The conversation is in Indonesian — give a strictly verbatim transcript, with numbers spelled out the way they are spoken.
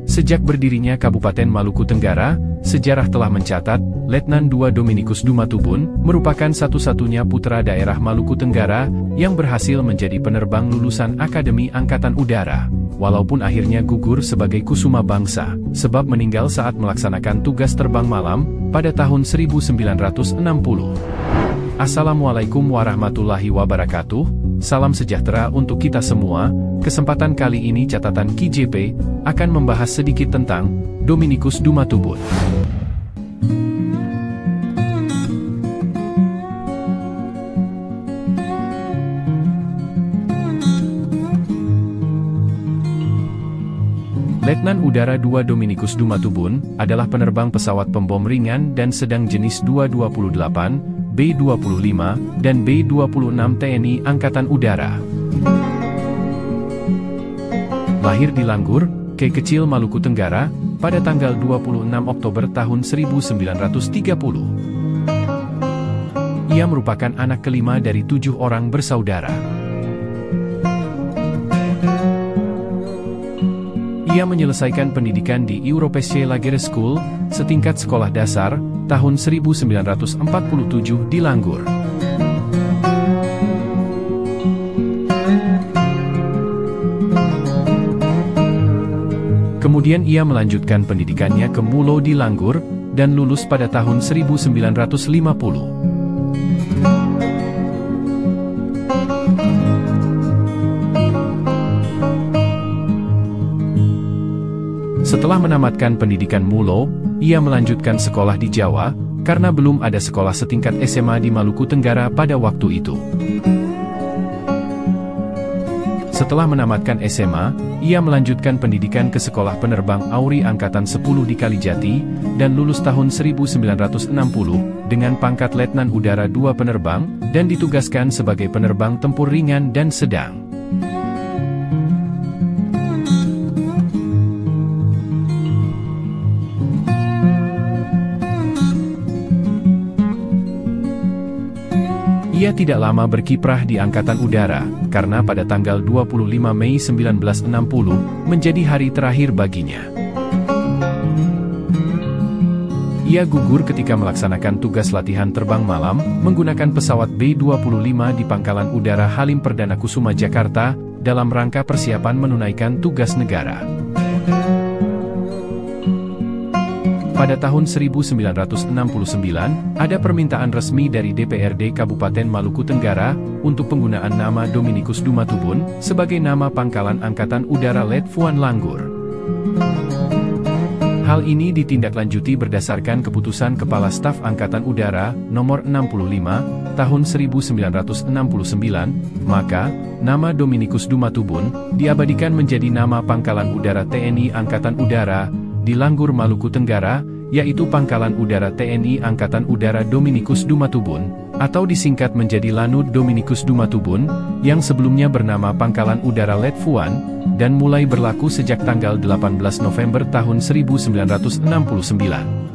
Sejak berdirinya Kabupaten Maluku Tenggara, sejarah telah mencatat, Letnan dua Dominikus Dumatubun merupakan satu-satunya putra daerah Maluku Tenggara yang berhasil menjadi penerbang lulusan Akademi Angkatan Udara. Walaupun akhirnya gugur sebagai kusuma bangsa, sebab meninggal saat melaksanakan tugas terbang malam pada tahun seribu sembilan ratus enam puluh. Assalamualaikum warahmatullahi wabarakatuh. Salam sejahtera untuk kita semua. Kesempatan kali ini catatan K J P akan membahas sedikit tentang Dominikus Dumatubun. Letnan Udara dua Dominikus Dumatubun adalah penerbang pesawat pembom ringan dan sedang jenis dua dua delapan, B dua puluh lima, dan B dua puluh enam T N I Angkatan Udara. Lahir di Langgur, K Kecil, Maluku Tenggara, pada tanggal dua puluh enam Oktober tahun seribu sembilan ratus tiga puluh. Ia merupakan anak kelima dari tujuh orang bersaudara. Ia menyelesaikan pendidikan di Europese Lagere School, setingkat sekolah dasar, tahun seribu sembilan ratus empat puluh tujuh di Langgur. Kemudian ia melanjutkan pendidikannya ke Mulo di Langgur, dan lulus pada tahun seribu sembilan ratus lima puluh. Setelah menamatkan pendidikan Mulo, ia melanjutkan sekolah di Jawa, karena belum ada sekolah setingkat S M A di Maluku Tenggara pada waktu itu. Setelah menamatkan S M A, ia melanjutkan pendidikan ke Sekolah Penerbang Auri Angkatan sepuluh di Kalijati, dan lulus tahun seribu sembilan ratus enam puluh, dengan pangkat Letnan Udara dua Penerbang, dan ditugaskan sebagai penerbang tempur ringan dan sedang. Ia tidak lama berkiprah di Angkatan Udara, karena pada tanggal dua puluh lima Mei seribu sembilan ratus enam puluh, menjadi hari terakhir baginya. Ia gugur ketika melaksanakan tugas latihan terbang malam, menggunakan pesawat B dua puluh lima di Pangkalan Udara Halim Perdana Kusuma Jakarta, dalam rangka persiapan menunaikan tugas negara. Pada tahun seribu sembilan ratus enam puluh sembilan, ada permintaan resmi dari D P R D Kabupaten Maluku Tenggara untuk penggunaan nama Dominikus Dumatubun sebagai nama Pangkalan Angkatan Udara Letfuan Langgur. Hal ini ditindaklanjuti berdasarkan keputusan Kepala Staf Angkatan Udara nomor enam puluh lima tahun seribu sembilan ratus enam puluh sembilan, maka nama Dominikus Dumatubun diabadikan menjadi nama Pangkalan Udara T N I Angkatan Udara di Langgur, Maluku Tenggara, yaitu Pangkalan Udara T N I Angkatan Udara Dominikus Dumatubun, atau disingkat menjadi Lanut Dominikus Dumatubun, yang sebelumnya bernama Pangkalan Udara Letfuan, dan mulai berlaku sejak tanggal delapan belas November tahun seribu sembilan ratus enam puluh sembilan.